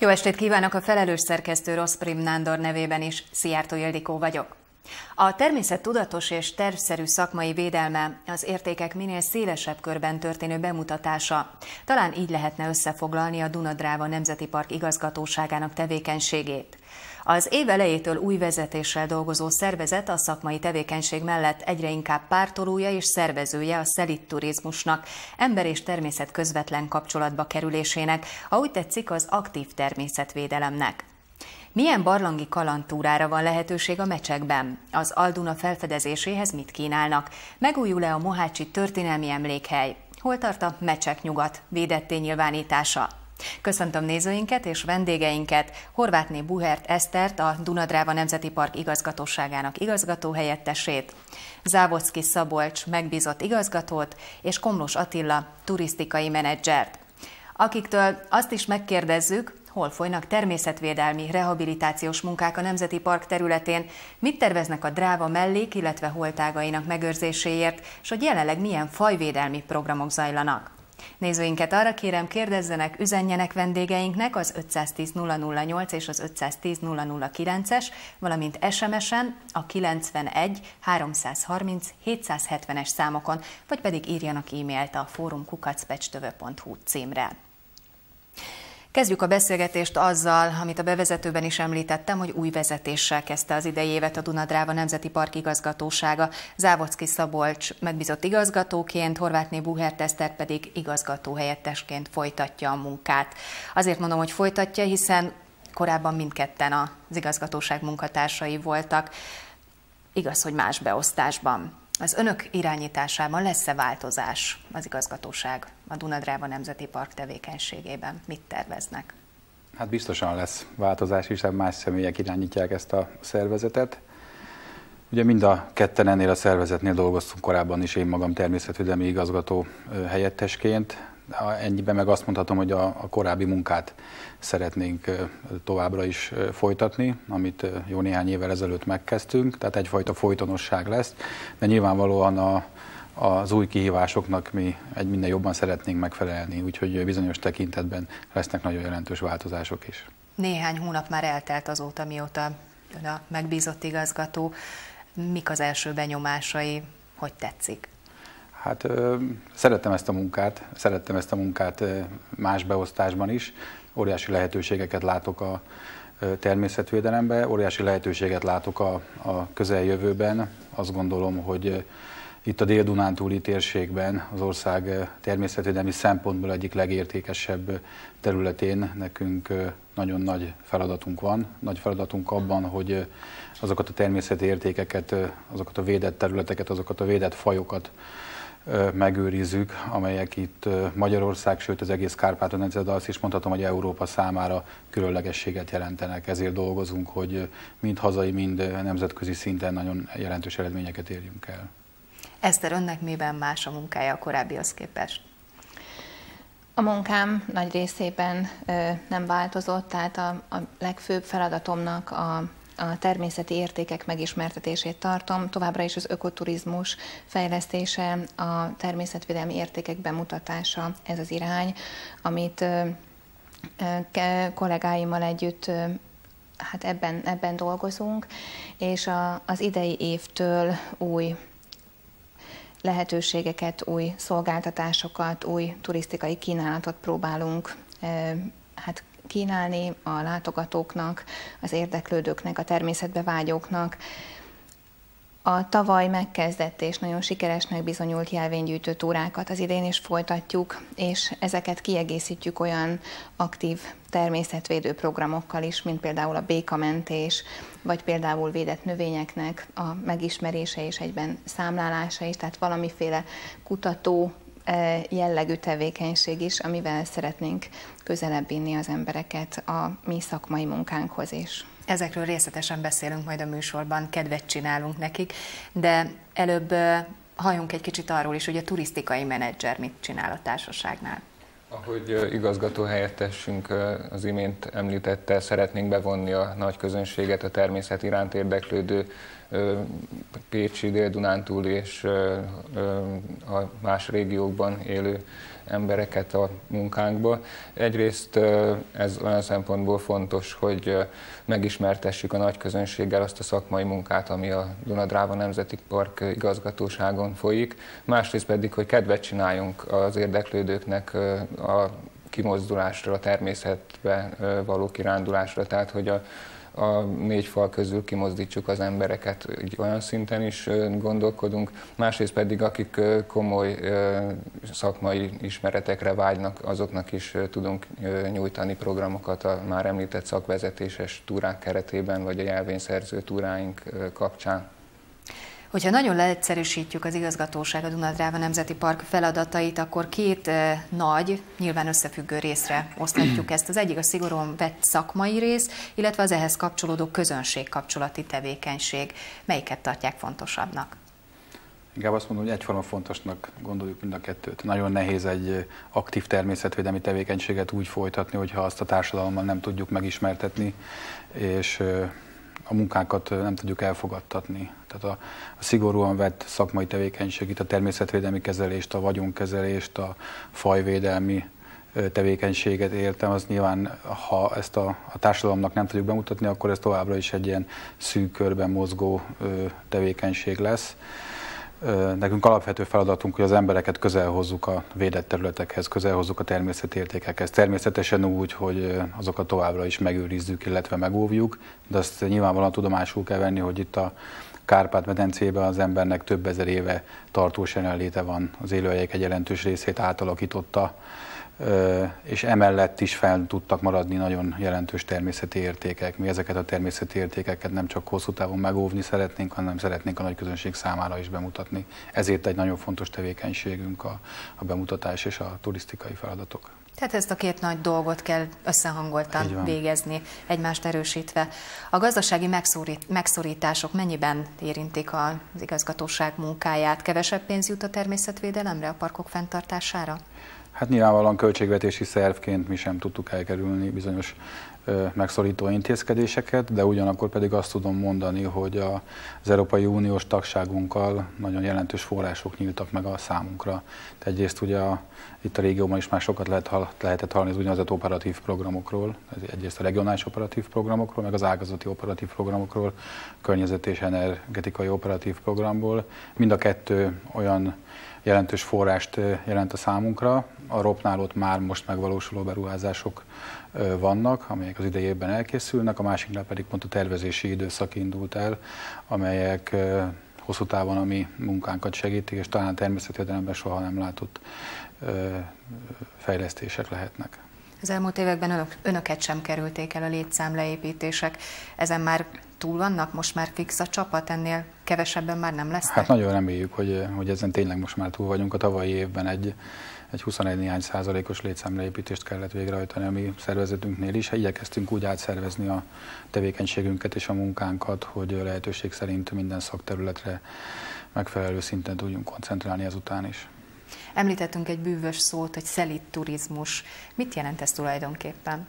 Jó estét kívánok, a felelős szerkesztő Rosprim Nándor nevében is. Szijjártó Ildikó vagyok. A természet tudatos és tervszerű szakmai védelme, az értékek minél szélesebb körben történő bemutatása. Talán így lehetne összefoglalni a Duna-Dráva Nemzeti Park igazgatóságának tevékenységét. Az év elejétől új vezetéssel dolgozó szervezet a szakmai tevékenység mellett egyre inkább pártolója és szervezője a szelídturizmusnak, ember és természet közvetlen kapcsolatba kerülésének, ha úgy tetszik, az aktív természetvédelemnek. Milyen barlangi kalandtúrára van lehetőség a Mecsekben? Az Al-Duna felfedezéséhez mit kínálnak? Megújul-e a mohácsi történelmi emlékhely? Hol tart a Mecsek nyugat védetté nyilvánítása? Köszöntöm nézőinket és vendégeinket, Horvátné Buhert Esztert, a Duna-Dráva Nemzeti Park igazgatóságának igazgatóhelyettesét, Závodszky Szabolcs megbízott igazgatót és Komlós Attila turisztikai menedzsert, akiktől azt is megkérdezzük, hol folynak természetvédelmi, rehabilitációs munkák a Nemzeti Park területén, mit terveznek a Dráva mellék, illetve holtágainak megőrzéséért, és hogy jelenleg milyen fajvédelmi programok zajlanak. Nézőinket arra kérem, kérdezzenek, üzenjenek vendégeinknek az 510 008 és az 510 009-es, valamint SMS-en a 91 330 770-es számokon, vagy pedig írjanak e-mailt a fórumkukacpecstövö.hu címre. Kezdjük a beszélgetést azzal, amit a bevezetőben is említettem, hogy új vezetéssel kezdte az idei évet a Duna-Dráva Nemzeti Park igazgatósága. Závodszky Szabolcs megbízott igazgatóként, Horvátné Buhert Eszter pedig igazgatóhelyettesként folytatja a munkát. Azért mondom, hogy folytatja, hiszen korábban mindketten az igazgatóság munkatársai voltak. Igaz, hogy más beosztásban. Az önök irányításában lesz-e változás az igazgatóság a Duna-Dráva Nemzeti Park tevékenységében? Mit terveznek? Hát biztosan lesz változás, hiszen más személyek irányítják ezt a szervezetet. Ugye mind a ketten ennél a szervezetnél dolgoztunk korábban is, én magam természetvédelmi igazgató helyettesként. Ennyiben meg azt mondhatom, hogy a korábbi munkát szeretnénk továbbra is folytatni, amit jó néhány évvel ezelőtt megkezdtünk, tehát egyfajta folytonosság lesz, de nyilvánvalóan az új kihívásoknak mi minden jobban szeretnénk megfelelni, úgyhogy bizonyos tekintetben lesznek nagyon jelentős változások is. Néhány hónap már eltelt azóta, mióta ön a megbízott igazgató. Mik az első benyomásai, hogy tetszik? Hát szerettem ezt a munkát más beosztásban is. Óriási lehetőségeket látok a természetvédelemben, óriási lehetőséget látok a közeljövőben. Azt gondolom, hogy itt a Dél-Dunántúli térségben az ország természetvédelmi szempontból egyik legértékesebb területén nekünk nagyon nagy feladatunk van. Nagy feladatunk abban, hogy azokat a természeti értékeket, azokat a védett területeket, azokat a védett fajokat megőrizzük, amelyek itt Magyarország, sőt az egész Kárpát-medence, de azt is mondhatom, hogy Európa számára különlegességet jelentenek. Ezért dolgozunk, hogy mind hazai, mind nemzetközi szinten nagyon jelentős eredményeket érjünk el. Eszter, önnek miben más a munkája a korábbihoz képest? A munkám nagy részében nem változott, tehát a legfőbb feladatomnak a természeti értékek megismertetését tartom, továbbra is az ökoturizmus fejlesztése, a természetvédelmi értékek bemutatása, ez az irány, amit kollégáimmal együtt hát ebben dolgozunk, és az idei évtől új lehetőségeket, új szolgáltatásokat, új turisztikai kínálatot próbálunk kínálni a látogatóknak, az érdeklődőknek, a természetbe vágyóknak. A tavaly megkezdett és nagyon sikeresnek bizonyult jelvénygyűjtő túrákat az idén is folytatjuk, és ezeket kiegészítjük olyan aktív természetvédő programokkal is, mint például a békamentés, vagy például védett növényeknek a megismerése és egyben számlálása is, tehát valamiféle kutató jellegű tevékenység is, amivel szeretnénk közelebb vinni az embereket a mi szakmai munkánkhoz is. Ezekről részletesen beszélünk majd a műsorban, kedvet csinálunk nekik, de előbb halljunk egy kicsit arról is, hogy a turisztikai menedzser mit csinál a társaságnál. Ahogy igazgatóhelyettesünk az imént említette, szeretnénk bevonni a nagy közönséget, a természet iránt érdeklődő pécsi, Dél-Dunántúli és a más régiókban élő embereket a munkánkba. Egyrészt ez olyan szempontból fontos, hogy megismertessük a nagy közönséggel azt a szakmai munkát, ami a Duna-Dráva Nemzeti Park igazgatóságon folyik. Másrészt pedig, hogy kedvet csináljunk az érdeklődőknek a kimozdulásra, a természetbe való kirándulásra, tehát hogy a négy fal közül kimozdítsuk az embereket, így olyan szinten is gondolkodunk. Másrészt pedig, akik komoly szakmai ismeretekre vágynak, azoknak is tudunk nyújtani programokat a már említett szakvezetéses túrák keretében, vagy a jelvényszerző túráink kapcsán. Hogyha nagyon leegyszerűsítjük az igazgatóság a Duna-Dráva Nemzeti Park feladatait, akkor két nagy, nyilván összefüggő részre oszthatjuk ezt. Az egyik a szigorúan vett szakmai rész, illetve az ehhez kapcsolódó közönségkapcsolati tevékenység. Melyiket tartják fontosabbnak? Inkább azt mondom, hogy egyforma fontosnak gondoljuk mind a kettőt. Nagyon nehéz egy aktív természetvédelmi tevékenységet úgy folytatni, hogyha azt a társadalommal nem tudjuk megismertetni, és a munkánkat nem tudjuk elfogadtatni. Tehát a szigorúan vett szakmai tevékenység, itt a természetvédelmi kezelést, a vagyonkezelést, a fajvédelmi tevékenységet értem, az nyilván, ha ezt a társadalomnak nem tudjuk bemutatni, akkor ez továbbra is egy ilyen szűk körben mozgó tevékenység lesz. Nekünk alapvető feladatunk, hogy az embereket közel hozzuk a védett területekhez, közel hozzuk a természeti értékekhez. Természetesen úgy, hogy azokat továbbra is megőrizzük, illetve megóvjuk, de azt nyilvánvalóan tudomásul kell venni, hogy itt a Kárpát-medencében az embernek több ezer éve tartós jelenléte van, az élőhelyek egy jelentős részét átalakította, és emellett is fel tudtak maradni nagyon jelentős természeti értékek. Mi ezeket a természeti értékeket nem csak hosszú távon megóvni szeretnénk, hanem szeretnénk a nagy közönség számára is bemutatni. Ezért egy nagyon fontos tevékenységünk a bemutatás és a turisztikai feladatok. Tehát ezt a két nagy dolgot kell összehangoltan végezni, egymást erősítve. A gazdasági megszorítások mennyiben érintik az igazgatóság munkáját? Kevesebb pénz jut a természetvédelemre, a parkok fenntartására? Hát nyilvánvalóan költségvetési szervként mi sem tudtuk elkerülni bizonyos megszorító intézkedéseket, de ugyanakkor pedig azt tudom mondani, hogy az Európai Uniós tagságunkkal nagyon jelentős források nyíltak meg a számunkra. Egyrészt ugye itt a régióban is már sokat lehetett hallani az úgynevezett operatív programokról, egyrészt a regionális operatív programokról, meg az ágazati operatív programokról, környezet és energetikai operatív programból. Mind a kettő olyan jelentős forrást jelent a számunkra. A ROP-nál ott már most megvalósuló beruházások vannak, amelyek az idei évben elkészülnek, a másiknál pedig pont a tervezési időszak indult el, amelyek hosszú távon a mi munkánkat segítik, és talán természetvédelemben soha nem látott fejlesztések lehetnek. Az elmúlt években önöket sem kerülték el a létszámleépítések. Ezen már túl vannak? Most már fix a csapat? Ennél kevesebben már nem lesznek? Hát nagyon reméljük, hogy ezen tényleg most már túl vagyunk. A tavalyi évben egy 21 néhány százalékos létszámleépítést kellett végrehajtani a mi szervezetünknél is. Igyekeztünk úgy átszervezni a tevékenységünket és a munkánkat, hogy lehetőség szerint minden szakterületre megfelelő szinten tudjunk koncentrálni ezután is. Említettünk egy bűvös szót, hogy szelíd turizmus. Mit jelent ez tulajdonképpen?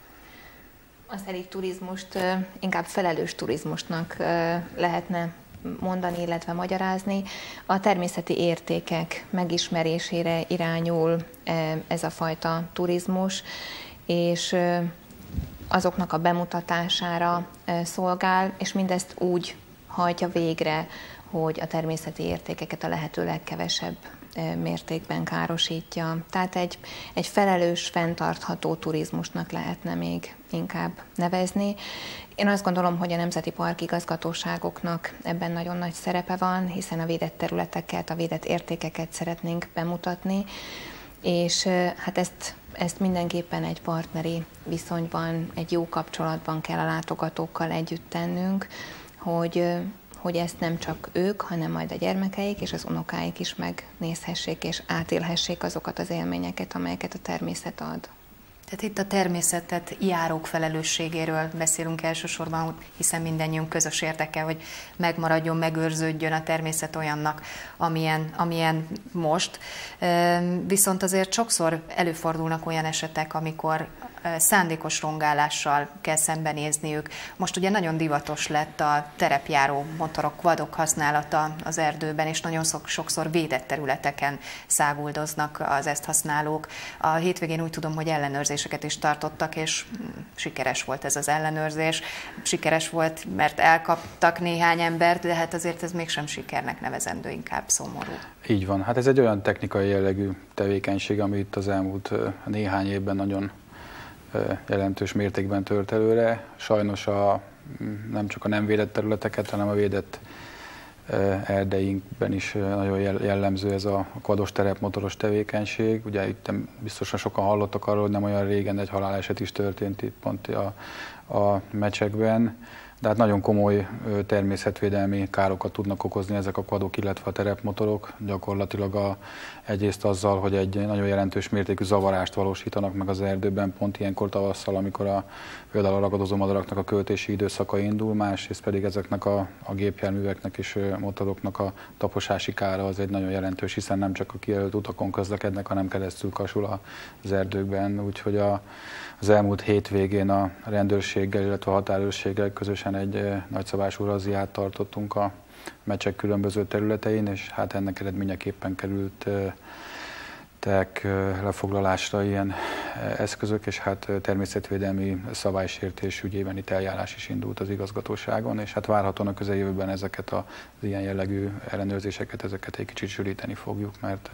A szelíd turizmust inkább felelős turizmusnak lehetne mondani, illetve magyarázni. A természeti értékek megismerésére irányul ez a fajta turizmus, és azoknak a bemutatására szolgál, és mindezt úgy hajtja végre, hogy a természeti értékeket a lehető legkevesebb mértékben károsítja. Tehát egy felelős, fenntartható turizmusnak lehetne még inkább nevezni. Én azt gondolom, hogy a Nemzeti Park igazgatóságoknak ebben nagyon nagy szerepe van, hiszen a védett területeket, a védett értékeket szeretnénk bemutatni, és hát ezt mindenképpen egy partneri viszonyban, egy jó kapcsolatban kell a látogatókkal együtt tennünk, hogy ezt nem csak ők, hanem majd a gyermekeik és az unokáik is megnézhessék és átélhessék azokat az élményeket, amelyeket a természet ad. Tehát itt a természetet járók felelősségéről beszélünk elsősorban, hiszen mindannyiunk közös érdeke, hogy megmaradjon, megőrződjön a természet olyannak, amilyen most. Viszont azért sokszor előfordulnak olyan esetek, amikor szándékos rongálással kell szembenézniük. Most ugye nagyon divatos lett a terepjáró motorok, quadok használata az erdőben, és nagyon sokszor védett területeken száguldoznak az ezt használók. A hétvégén úgy tudom, hogy ellenőrzéseket is tartottak, és sikeres volt ez az ellenőrzés. Sikeres volt, mert elkaptak néhány embert, de hát azért ez mégsem sikernek nevezendő, inkább szomorú. Így van. Hát ez egy olyan technikai jellegű tevékenység, ami itt az elmúlt néhány évben nagyon jelentős mértékben tört előre. Sajnos nem csak a nem védett területeket, hanem a védett erdeinkben is nagyon jellemző ez a quados terepmotoros tevékenység. Ugye itt biztosan sokan hallottak arról, hogy nem olyan régen egy haláleset is történt itt pont a Mecsekben. De hát nagyon komoly természetvédelmi károkat tudnak okozni ezek a quadok, illetve a terepmotorok. Gyakorlatilag egyrészt azzal, hogy egy nagyon jelentős mértékű zavarást valósítanak meg az erdőben, pont ilyenkor tavasszal, amikor például a ragadozó madaraknak a költési időszaka indul, másrészt pedig ezeknek a gépjárműveknek és motoroknak a taposási kára az egy nagyon jelentős, hiszen nem csak a kijelölt utakon közlekednek, hanem keresztül kasul az erdőkben. Úgyhogy az elmúlt hétvégén a rendőrséggel, illetve a határőrséggel közösen egy nagyszabású razziát tartottunk a Mecsek különböző területein, és hát ennek eredményeképpen kerültek lefoglalásra ilyen eszközök, és hát természetvédelmi szabálysértés ügyében itt eljárás is indult az igazgatóságon, és hát várhatóan a közeljövőben ezeket az ilyen jellegű ellenőrzéseket, ezeket egy kicsit sűríteni fogjuk, mert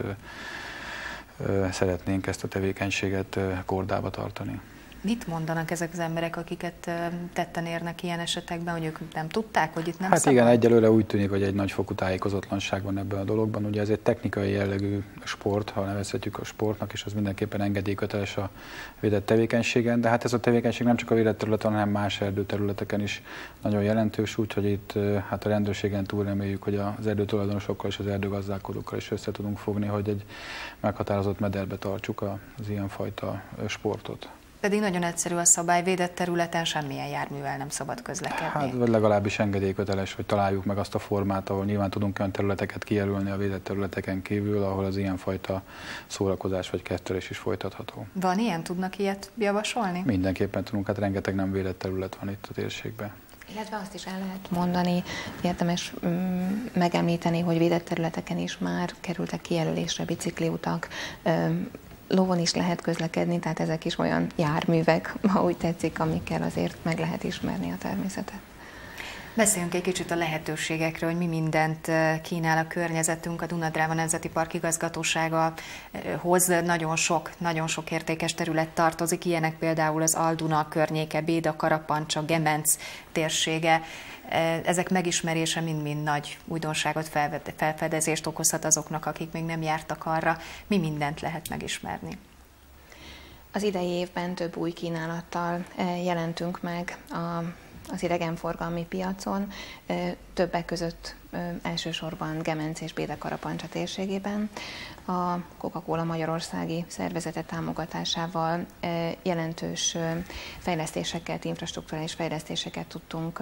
szeretnénk ezt a tevékenységet kordába tartani. Mit mondanak ezek az emberek, akiket tetten érnek ilyen esetekben, hogy ők nem tudták, hogy itt nem Hát szabad? igen, egyelőre úgy tűnik, hogy egy nagyfokú tájékozatlanság van ebben a dologban. Ugye ez egy technikai jellegű sport, ha nevezhetjük a sportnak, és az mindenképpen engedélyköteles a védett tevékenységen, de hát ez a tevékenység nem csak a védett területen, hanem más erdőterületeken is nagyon jelentős, úgyhogy itt hát a rendőrségen túl reméljük, hogy az erdőtulajdonosokkal és az erdőgazdálkodókkal is össze tudunk fogni, hogy egy meghatározott mederbe tartsuk az ilyenfajta sportot. Pedig nagyon egyszerű a szabály, védett területen semmilyen járművel nem szabad közlekedni. Hát, vagy legalábbis engedélyköteles, hogy találjuk meg azt a formát, ahol nyilván tudunk olyan területeket kijelölni a védett területeken kívül, ahol az ilyenfajta szórakozás vagy kettelés is folytatható. Van ilyen? Tudnak ilyet javasolni? Mindenképpen tudunk, hát rengeteg nem védett terület van itt a térségben. Illetve azt is el lehet mondani, érdemes megemlíteni, hogy védett területeken is már kerültek kijelölésre bicikliutak, lovon is lehet közlekedni, tehát ezek is olyan járművek, ha úgy tetszik, amikkel azért meg lehet ismerni a természetet. Beszéljünk egy kicsit a lehetőségekről, hogy mi mindent kínál a környezetünk. A Duna-Dráva Nemzeti Park igazgatósága hoz nagyon sok értékes terület tartozik, ilyenek például az Al-Duna környéke, Béda, Karapancsa, Gemenc térsége. Ezek megismerése mind-mind nagy újdonságot, felfedezést okozhat azoknak, akik még nem jártak arra. Mi mindent lehet megismerni? Az idei évben több új kínálattal jelentünk meg az idegenforgalmi piacon, többek között elsősorban Gemenc és Béda-Karapancsa térségében. A Coca-Cola Magyarországi szervezete támogatásával jelentős fejlesztéseket, infrastrukturális fejlesztéseket tudtunk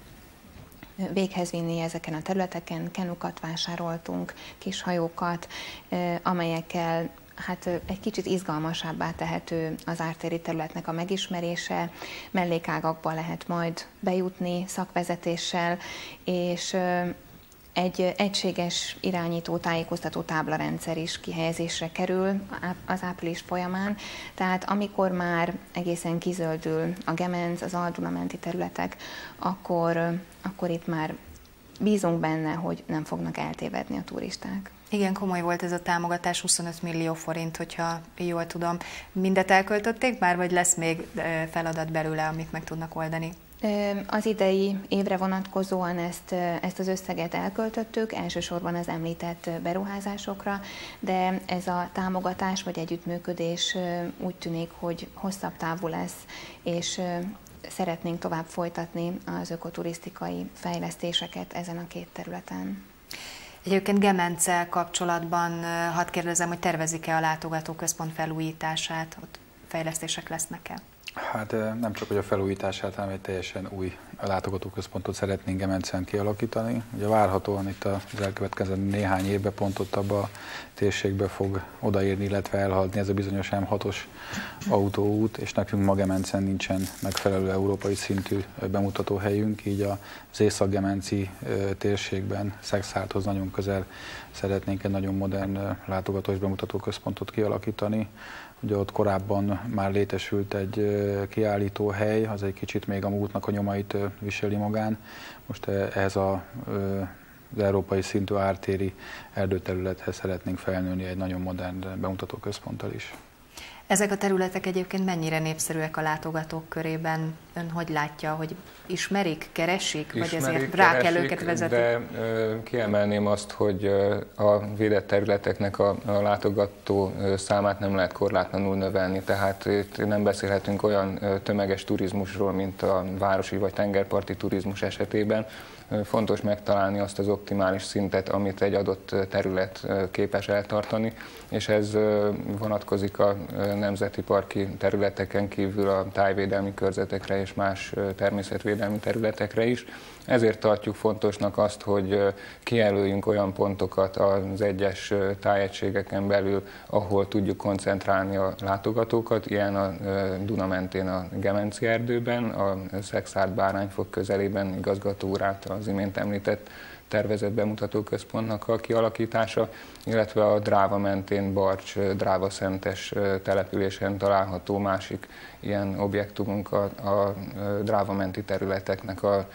véghez vinni ezeken a területeken. Kenukat vásároltunk, kis hajókat, amelyekkel hát egy kicsit izgalmasabbá tehető az ártéri területnek a megismerése, mellékágakba lehet majd bejutni szakvezetéssel, és egy egységes irányító, tájékoztató táblarendszer is kihelyezésre kerül az április folyamán, tehát amikor már egészen kizöldül a Gemenc, az Al-Duna menti területek, akkor itt már bízunk benne, hogy nem fognak eltévedni a turisták. Igen, komoly volt ez a támogatás, 25 millió forint, hogyha jól tudom. Mindet elköltötték már, vagy lesz még feladat belőle, amit meg tudnak oldani? Az idei évre vonatkozóan ezt az összeget elköltöttük, elsősorban az említett beruházásokra, de ez a támogatás vagy együttműködés úgy tűnik, hogy hosszabb távú lesz, és szeretnénk tovább folytatni az ökoturisztikai fejlesztéseket ezen a két területen. Egyébként Gemenccel kapcsolatban hadd kérdezem, hogy tervezik-e a látogatóközpont felújítását, ott fejlesztések lesznek-e? Hát nem csak hogy a felújítását, hanem egy teljesen új látogatóközpontot szeretnénk Gemencen kialakítani. Ugye várhatóan itt az elkövetkező néhány évben pont ott abba a térségbe fog odaérni, illetve elhaladni ez a bizonyos M6-os autóút, és nekünk ma Gemencen nincsen megfelelő európai szintű bemutatóhelyünk, így az észak-gemenci térségben, Szexárdhoz nagyon közel szeretnénk egy nagyon modern látogatós bemutatóközpontot kialakítani. Ugye ott korábban már létesült egy kiállítóhely, az egy kicsit még a múltnak a nyomait viseli magán. Most ehhez az európai szintű ártéri erdőterülethez szeretnénk felnőni egy nagyon modern bemutatóközponttal is. Ezek a területek egyébként mennyire népszerűek a látogatók körében? Ön hogy látja, hogy ismerik, keresik, vagy ezért rá kell őket vezetni? De kiemelném azt, hogy a védett területeknek a látogató számát nem lehet korlátlanul növelni, tehát itt nem beszélhetünk olyan tömeges turizmusról, mint a városi vagy tengerparti turizmus esetében. Fontos megtalálni azt az optimális szintet, amit egy adott terület képes eltartani, és ez vonatkozik a nemzeti parki területeken kívül a tájvédelmi körzetekre és más természetvédelmi területekre is. Ezért tartjuk fontosnak azt, hogy kijelöljünk olyan pontokat az egyes tájegységeken belül, ahol tudjuk koncentrálni a látogatókat, ilyen a Duna mentén a Gemenci erdőben, a Szexárd-Bárányfok közelében igazgató úrát az imént említett tervezett bemutatóközpontnak a kialakítása, illetve a Dráva mentén Barcs, Dráva-Szentes településen található másik ilyen objektumunk a Dráva menti területeknek a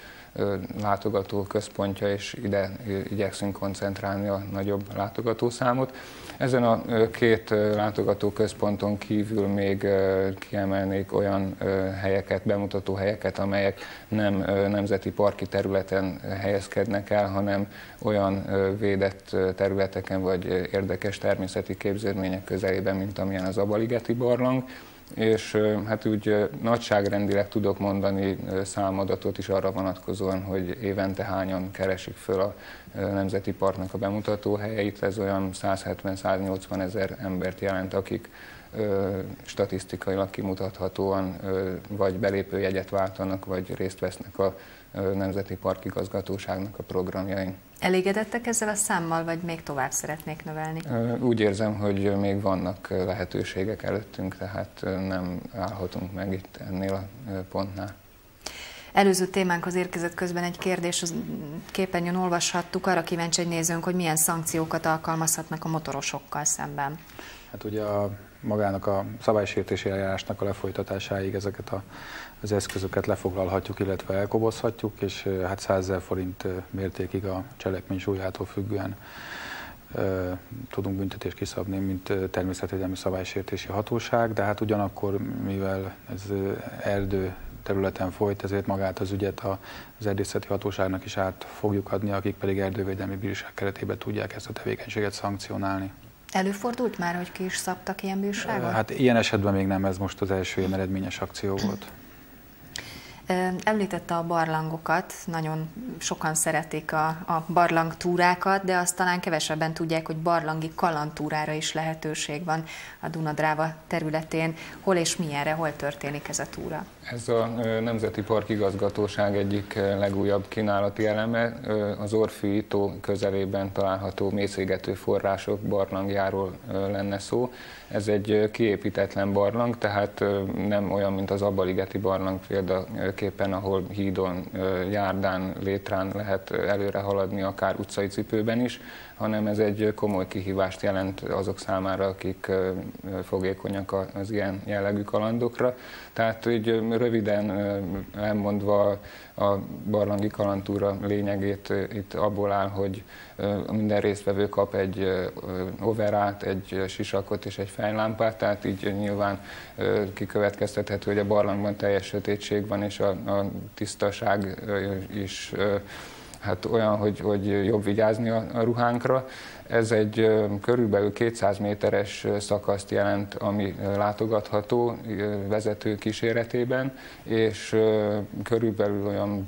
látogató központja, és ide igyekszünk koncentrálni a nagyobb látogatószámot. Ezen a két látogatóközponton kívül még kiemelnék olyan helyeket, bemutató helyeket, amelyek nem nemzeti parki területen helyezkednek el, hanem olyan védett területeken vagy érdekes természeti képződmények közelében, mint amilyen az Abaligeti barlang. És hát úgy nagyságrendileg tudok mondani számadatot is arra vonatkozóan, hogy évente hányan keresik föl a Nemzeti Parknak a bemutatóhelyeit. Ez olyan 170-180 ezer embert jelent, akik statisztikailag kimutathatóan vagy belépőjegyet váltanak, vagy részt vesznek a Nemzeti Park igazgatóságnak a programjain. Elégedettek ezzel a számmal, vagy még tovább szeretnék növelni? Úgy érzem, hogy még vannak lehetőségek előttünk, tehát nem állhatunk meg itt ennél a pontnál. Előző témánkhoz érkezett közben egy kérdés, az képernyőn olvashattuk, arra kíváncsi egy nézőnk, hogy milyen szankciókat alkalmazhatnak a motorosokkal szemben. Hát ugye magának a szabálysértési eljárásnak a lefolytatásáig ezeket az eszközöket lefoglalhatjuk, illetve elkobozhatjuk, és hát 100 000 forint mértékig a cselekmény súlyától függően tudunk büntetést kiszabni, mint természetvédelmi szabálysértési hatóság, de hát ugyanakkor, mivel ez erdő területen folyt, ezért magát az ügyet az erdészeti hatóságnak is át fogjuk adni, akik pedig erdővédelmi bíróság keretében tudják ezt a tevékenységet szankcionálni. Előfordult már, hogy ki is szabtak ilyen bírságot? Hát ilyen esetben még nem, ez most az első ilyen eredményes akció volt. Említette a barlangokat, nagyon sokan szeretik a barlangtúrákat, de azt talán kevesebben tudják, hogy barlangi kalandtúrára is lehetőség van a Duna-Dráva területén. Hol és milyenre, hol történik ez a túra? Ez a Nemzeti Park Igazgatóság egyik legújabb kínálati eleme. Az Orfű-tó közelében található mészégető források barlangjáról lenne szó. Ez egy kiépítetlen barlang, tehát nem olyan, mint az Abaligeti barlang példaképpen, ahol hídon, járdán, létrán lehet előre haladni, akár utcai cipőben is, hanem ez egy komoly kihívást jelent azok számára, akik fogékonyak az ilyen jellegű kalandokra. Tehát így röviden elmondva a barlangi kalandtúra lényegét itt abból áll, hogy minden résztvevő kap egy overát, egy sisakot és egy fejlámpát, tehát így nyilván kikövetkeztethető, hogy a barlangban teljes sötétség van, és a tisztaság is hát olyan, hogy jobb vigyázni a ruhánkra. Ez egy körülbelül 200 méteres szakaszt jelent, ami látogatható vezető kíséretében, és körülbelül olyan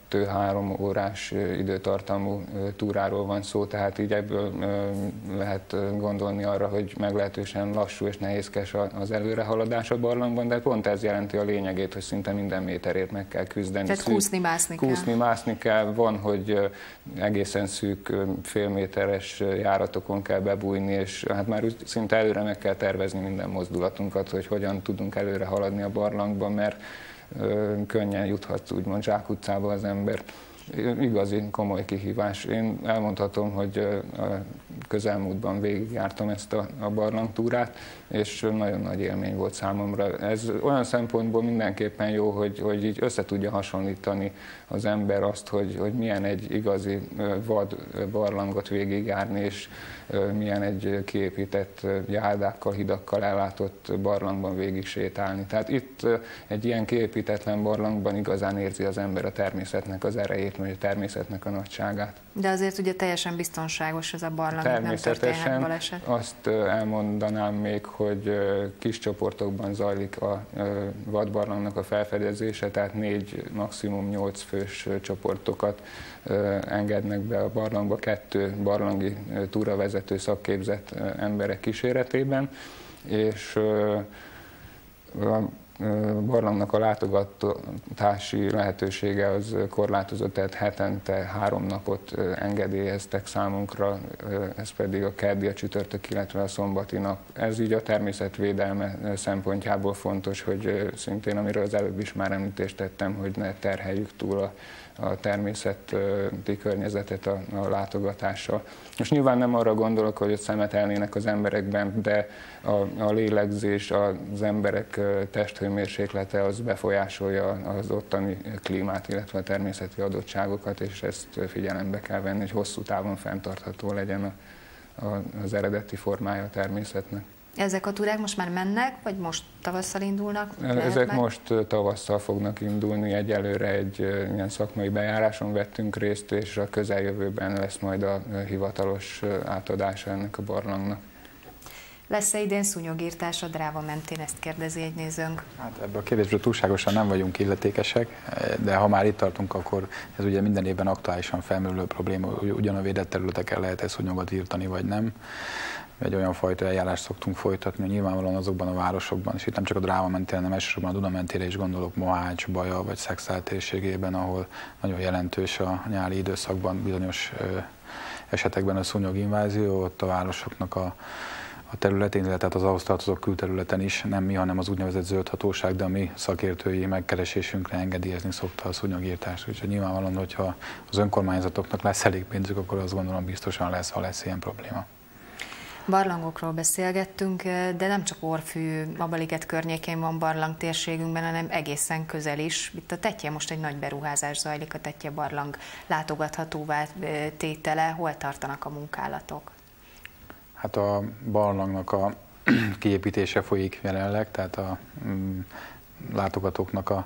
2-3 órás időtartamú túráról van szó, tehát így ebből lehet gondolni arra, hogy meglehetősen lassú és nehézkes az előrehaladás a barlangban, de pont ez jelenti a lényegét, hogy szinte minden méterért meg kell küzdeni. Tehát kúszni-mászni kell. Kúszni-mászni kell, van, hogy egészen szűk félméteres járatokon kell bebújni, és hát már úgy szinte előre meg kell tervezni minden mozdulatunkat, hogy hogyan tudunk előre haladni a barlangban, mert könnyen juthat úgymond zsákutcába az ember. Igazi komoly kihívás. Én elmondhatom, hogy közelmúltban végigjártam ezt a barlangtúrát, és nagyon nagy élmény volt számomra. Ez olyan szempontból mindenképpen jó, hogy így össze tudja hasonlítani az ember azt, hogy milyen egy igazi vad barlangot végigjárni, és milyen egy kiépített járdákkal, hidakkal ellátott barlangban végig sétálni. Tehát itt egy ilyen kiépítetlen barlangban igazán érzi az ember a természetnek az erejét, vagy a természetnek a nagyságát. De azért ugye teljesen biztonságos ez a barlang, nem történhet baleset. Azt elmondanám még, hogy kis csoportokban zajlik a vadbarlangnak a felfedezése, tehát 4, maximum 8 fős csoportokat engednek be a barlangba, 2 barlangi túravezető szakképzett emberek kíséretében, és a barlangnak a látogatási lehetősége az korlátozott, tehát hetente 3 napot engedélyeztek számunkra, ez pedig a keddi, a csütörtök, illetve a szombati nap. Ez így a természetvédelme szempontjából fontos, hogy szintén, amiről az előbb is már említést tettem, hogy ne terheljük túl a természeti környezetet a látogatással. Most nyilván nem arra gondolok, hogy ott szemetelnének az emberekben, de a lélegzés, az emberek testhőmérséklete az befolyásolja az ottani klímát, illetve a természeti adottságokat, és ezt figyelembe kell venni, hogy hosszú távon fenntartható legyen az eredeti formája a természetnek. Ezek a túrák most már mennek, vagy most tavasszal indulnak? Ezek most tavasszal fognak indulni, egyelőre egy ilyen szakmai bejáráson vettünk részt, és a közeljövőben lesz majd a hivatalos átadása ennek a barlangnak. Lesz-e idén szúnyogírtás a Dráva mentén, ezt kérdezi egy nézőnk? Hát ebből a kérdésből túlságosan nem vagyunk illetékesek, de ha már itt tartunk, akkor ez ugye minden évben aktuálisan felmerülő probléma, ugyan a védett területeken lehet-e szúnyogot írtani, vagy nem. Egy olyan fajta eljárást szoktunk folytatni, hogy nyilvánvalóan azokban a városokban, és itt nem csak a Dráva mentén, hanem elsősorban a Duna mentére is gondolok, Mohács, Baja vagy Szekszárd térségében, ahol nagyon jelentős a nyári időszakban bizonyos esetekben a szúnyoginvázió, ott a városoknak a területén, tehát az ahhoz tartozó külterületen is, nem mi, hanem az úgynevezett zöld hatóság, de a mi szakértői megkeresésünkre engedélyezni szokta a szúnyogírtást. Úgyhogy nyilvánvalóan, hogyha az önkormányzatoknak lesz elég pénzük, akkor azt gondolom biztosan lesz, ha lesz ilyen probléma. Barlangokról beszélgettünk, de nem csak Orrfű, Babaliget környékén van barlang térségünkben, hanem egészen közel is. Itt a Tettye most egy nagy beruházás zajlik, a Tettye barlang látogathatóvá tétele. Hol tartanak a munkálatok? Hát a barlangnak a kiépítése folyik jelenleg, tehát a látogatóknak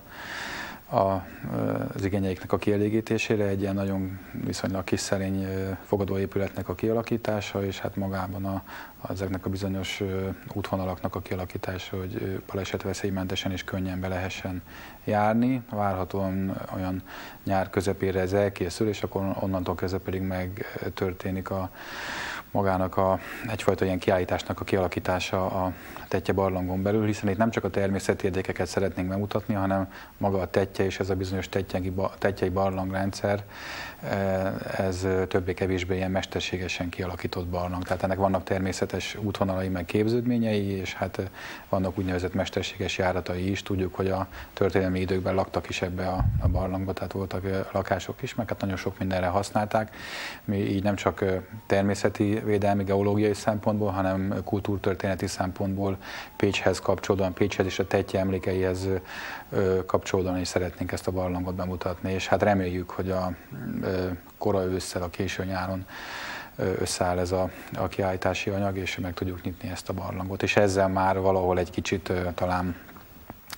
az igényeiknek a kielégítésére egy ilyen nagyon viszonylag kis szerény fogadóépületnek a kialakítása, és hát magában ezeknek a bizonyos útvonalaknak a kialakítása, hogy balesetveszélymentesen és könnyen be lehessen járni. Várhatóan olyan nyár közepére ez elkészül, és akkor onnantól kezdve pedig megtörténik magának egyfajta ilyen kiállításnak a kialakítása a Tettye barlangon belül, hiszen itt nem csak a természeti érdekeket szeretnénk bemutatni, hanem maga a Tettye és ez a bizonyos tettyei barlangrendszer, ez többé-kevésbé ilyen mesterségesen kialakított barlang. Tehát ennek vannak természetes útvonalai, meg képződményei, és hát vannak úgynevezett mesterséges járatai is. Tudjuk, hogy a történelmi időkben laktak is ebbe a barlangba, tehát voltak lakások is, meg hát nagyon sok mindenre használták. Mi így nem csak természeti védelmi, geológiai szempontból, hanem kultúrtörténeti szempontból Pécshez kapcsolódóan, Pécshez és a Tettye emlékeihez kapcsolódóan is szeretnénk ezt a barlangot bemutatni, és hát reméljük, hogy a kora ősszel, a késő nyáron összeáll ez a kiállítási anyag, és meg tudjuk nyitni ezt a barlangot, és ezzel már valahol egy kicsit talán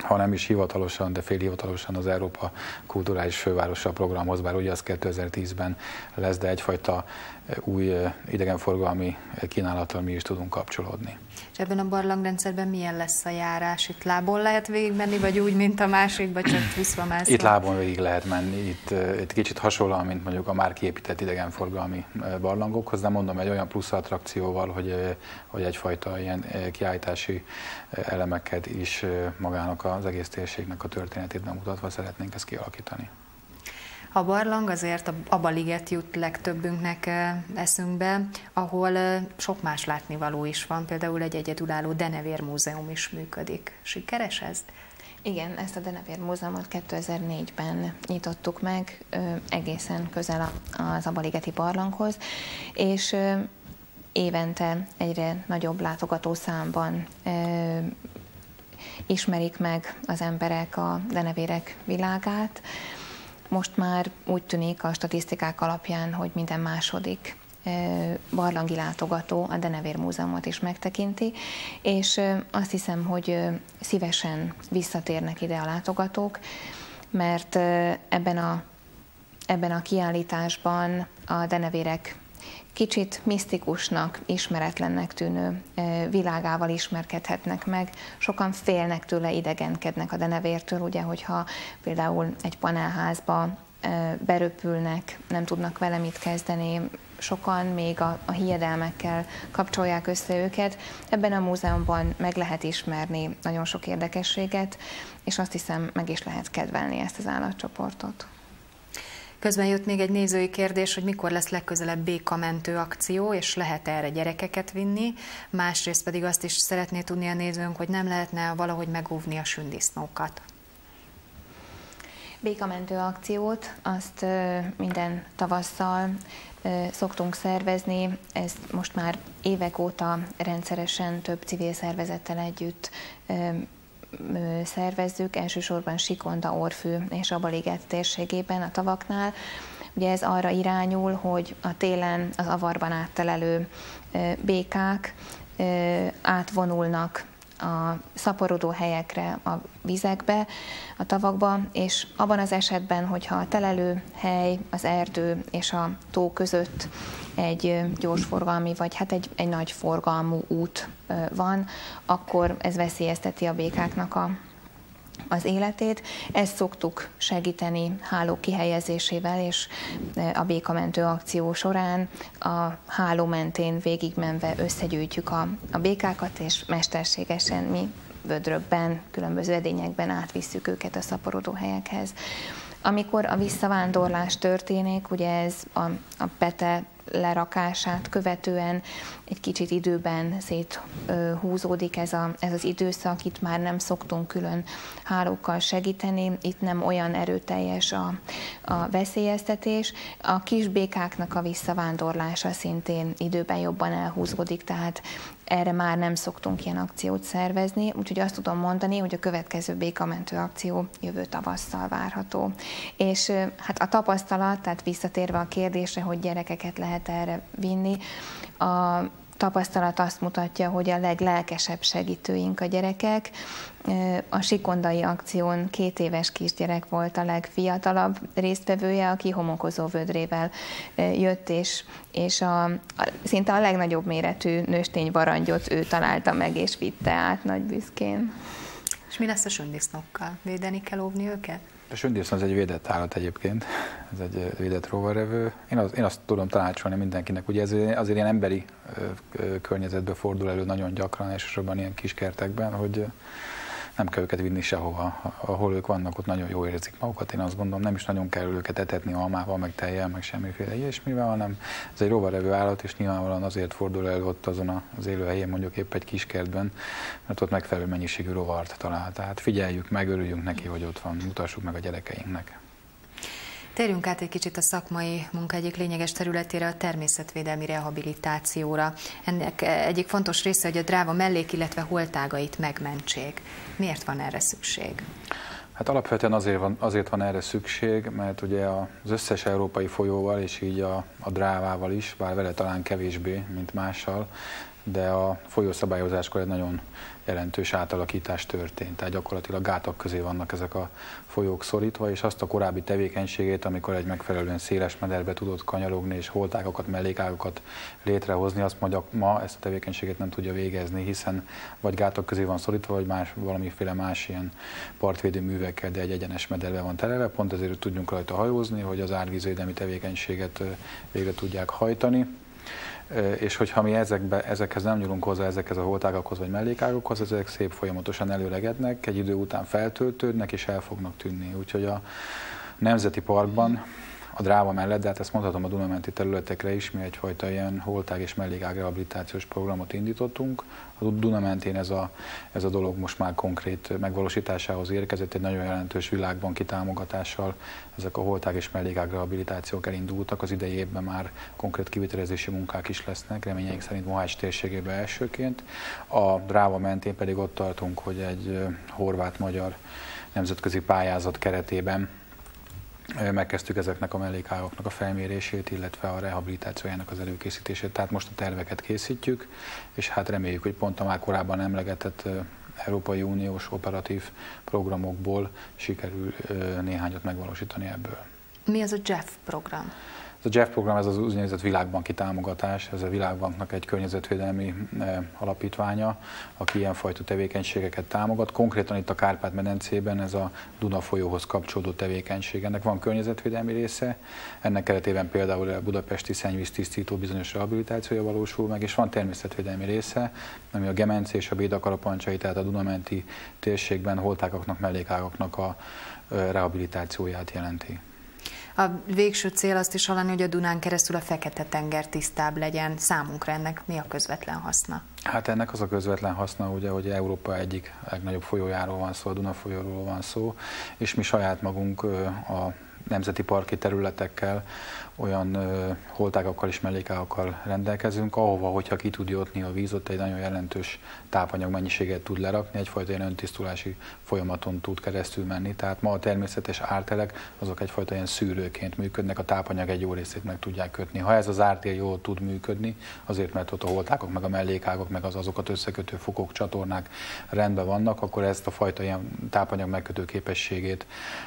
ha nem is hivatalosan, de félhivatalosan az Európa Kulturális Fővárosa programhoz, bár ugye az 2010-ben lesz, de egyfajta új idegenforgalmi kínálattal mi is tudunk kapcsolódni. És ebben a barlangrendszerben milyen lesz a járás? Itt lábon lehet végigmenni, vagy úgy, mint a másikba, csak visszamászva? Itt lábon végig lehet menni. Itt kicsit hasonlóan, mint mondjuk a már kiépített idegenforgalmi barlangokhoz, de mondom, egy olyan plusz attrakcióval, hogy egyfajta ilyen kiállítási elemeket is magának az egész térségnek a történetét bemutatva szeretnénk ezt kialakítani. A barlang azért a Aba liget jut legtöbbünknek eszünkbe, ahol sok más látnivaló is van, például egy egyedülálló Denevér Múzeum is működik. Sikeres ez? Igen, ezt a Denevér Múzeumot 2004-ben nyitottuk meg, egészen közel az Abaligeti barlanghoz, és évente egyre nagyobb látogatószámban ismerik meg az emberek a denevérek világát. Most már úgy tűnik a statisztikák alapján, hogy minden második barlangi látogató a Denevér Múzeumot is megtekinti, és azt hiszem, hogy szívesen visszatérnek ide a látogatók, mert ebben a kiállításban a denevérek kicsit misztikusnak, ismeretlennek tűnő világával ismerkedhetnek meg. Sokan félnek tőle, idegenkednek a denevértől, ugye, hogyha például egy panelházba beröpülnek, nem tudnak vele mit kezdeni, sokan még a hiedelmekkel kapcsolják össze őket. Ebben a múzeumban meg lehet ismerni nagyon sok érdekességet, és azt hiszem, meg is lehet kedvelni ezt az állatcsoportot. Közben jött még egy nézői kérdés, hogy mikor lesz legközelebb békamentő akció, és lehet erre gyerekeket vinni. Másrészt pedig azt is szeretné tudni a nézőnk, hogy nem lehetne valahogy megóvni a sündisznókat. Békamentő akciót azt minden tavasszal szoktunk szervezni, ezt most már évek óta rendszeresen több civil szervezettel együtt szervezzük, elsősorban Sikonda, Orfű és Abaliget térségében, a tavaknál. Ugye ez arra irányul, hogy a télen az avarban áttelelő békák átvonulnak a szaporodó helyekre, a vizekbe, a tavakba, és abban az esetben, hogyha a telelőhely, az erdő és a tó között egy gyorsforgalmi, vagy hát egy nagy forgalmú út van, akkor ez veszélyezteti a békáknak az életét. Ezt szoktuk segíteni hálók kihelyezésével, és a békamentő akció során a háló mentén végigmenve összegyűjtjük a békákat, és mesterségesen mi vödrökben, különböző edényekben átvisszük őket a szaporodó helyekhez. Amikor a visszavándorlás történik, ugye ez a pete lerakását követően egy kicsit időben széthúzódik ez az időszak, itt már nem szoktunk külön hálókkal segíteni, itt nem olyan erőteljes a veszélyeztetés. A kis békáknak a visszavándorlása szintén időben jobban elhúzódik, tehát erre már nem szoktunk ilyen akciót szervezni, úgyhogy azt tudom mondani, hogy a következő békamentő akció jövő tavasszal várható. És hát a tapasztalat, tehát visszatérve a kérdésre, hogy gyerekeket lehet erre vinni, a tapasztalat azt mutatja, hogy a leglelkesebb segítőink a gyerekek. A sikondai akción 2 éves kisgyerek volt a legfiatalabb résztvevője, aki homokozó vödrével jött, és szinte a legnagyobb méretű nőstényvarangyot ő találta meg, és vitte át nagy büszkén. És mi lesz a sündisznókkal? Védeni kell, óvni őket? A sündisznó az egy védett állat egyébként, ez egy védett rovarevő. Én azt tudom tanácsolni mindenkinek, ugye ez azért ilyen emberi környezetben fordul elő nagyon gyakran, elsősorban ilyen kiskertekben, hogy nem kell őket vinni sehova. Ahol ők vannak, ott nagyon jól érzik magukat. Én azt gondolom, nem is nagyon kell őket etetni almával, meg tejjel, meg semmiféle ilyesmivel, hanem ez egy rovarevő állat, és nyilvánvalóan azért fordul elő ott azon az élőhelyén, mondjuk épp egy kiskertben, mert ott megfelelő mennyiségű rovart talál. Tehát figyeljük meg, örüljünk neki, hogy ott van, mutassuk meg a gyerekeinknek. Térjünk át egy kicsit a szakmai munka egyik lényeges területére, a természetvédelmi rehabilitációra. Ennek egyik fontos része, hogy a dráva mellék, illetve holtágait megmentsék. Miért van erre szükség? Hát alapvetően azért van erre szükség, mert ugye az összes európai folyóval, és így a drávával is, bár vele talán kevésbé, mint mással, de a folyószabályozáskor egy nagyon jelentős átalakítás történt. Tehát gyakorlatilag gátak közé vannak ezek a folyók szorítva, és azt a korábbi tevékenységét, amikor egy megfelelően széles mederbe tudott kanyarogni és holtágakat, mellékágokat létrehozni, azt ma ezt a tevékenységet nem tudja végezni, hiszen vagy gátak közé van szorítva, vagy valamiféle más ilyen partvédő művekkel, de egy egyenes mederbe van terelve, pont ezért tudjunk rajta hajózni, hogy az árvízvédelmi tevékenységet végre tudják hajtani. És hogyha mi ezekhez nem nyúlunk hozzá, ezekhez a holtágakhoz vagy mellékágokhoz, ezek szép folyamatosan előregednek, egy idő után feltöltődnek és el fognak tűnni. Úgyhogy a Nemzeti Parkban, a Dráva mellett, de hát ezt mondhatom a Duna-menti területekre is, mi egyfajta ilyen holtág és mellékág rehabilitációs programot indítottunk. A Duna-mentén ez a dolog most már konkrét megvalósításához érkezett, egy nagyon jelentős világbanki támogatással ezek a holtág és mellékág rehabilitációk elindultak, az idei évben már konkrét kivitelezési munkák is lesznek, reményeink szerint Mohács térségében elsőként. A Dráva mentén pedig ott tartunk, hogy egy horvát-magyar nemzetközi pályázat keretében megkezdtük ezeknek a mellékágoknak a felmérését, illetve a rehabilitációjának az előkészítését. Tehát most a terveket készítjük, és hát reméljük, hogy pont a már korábban emlegetett Európai Uniós operatív programokból sikerül néhányat megvalósítani ebből. Mi az a JEF program? Ez a JEF program, ez az úgynevezett világbanki támogatás, ez a Világbanknak egy környezetvédelmi alapítványa, aki ilyenfajta tevékenységeket támogat. Konkrétan itt a Kárpát-medencében ez a Duna folyóhoz kapcsolódó tevékenység. Ennek van környezetvédelmi része, ennek keretében például a budapesti szennyvíztisztító bizonyos rehabilitációja valósul meg, és van természetvédelmi része, ami a Gemence és a Béda-karapancsai, tehát a Duna-menti térségben holtágaknak, mellékágaknak a rehabilitációját jelenti. A végső cél azt is hallani, hogy a Dunán keresztül a Fekete-tenger tisztább legyen. Számunkra ennek mi a közvetlen haszna? Hát ennek az a közvetlen haszna, ugye, hogy Európa egyik legnagyobb folyójáról van szó, a Duna folyóról van szó, és mi saját magunk a nemzeti parki területekkel, olyan holtágakkal és mellékágokkal rendelkezünk, ahova, hogyha ki tud jutni a víz, ott egy nagyon jelentős tápanyag mennyiséget tud lerakni, egyfajta ilyen öntisztulási folyamaton tud keresztül menni. Tehát ma a természetes ártelek azok egyfajta ilyen szűrőként működnek, a tápanyag egy jó részét meg tudják kötni. Ha ez az ártér jól tud működni, azért mert ott a holtágok, meg a mellékágok, meg azokat összekötő fokok, csatornák rendben vannak, akkor ezt a fajta ilyen tápanyag megkötő képességét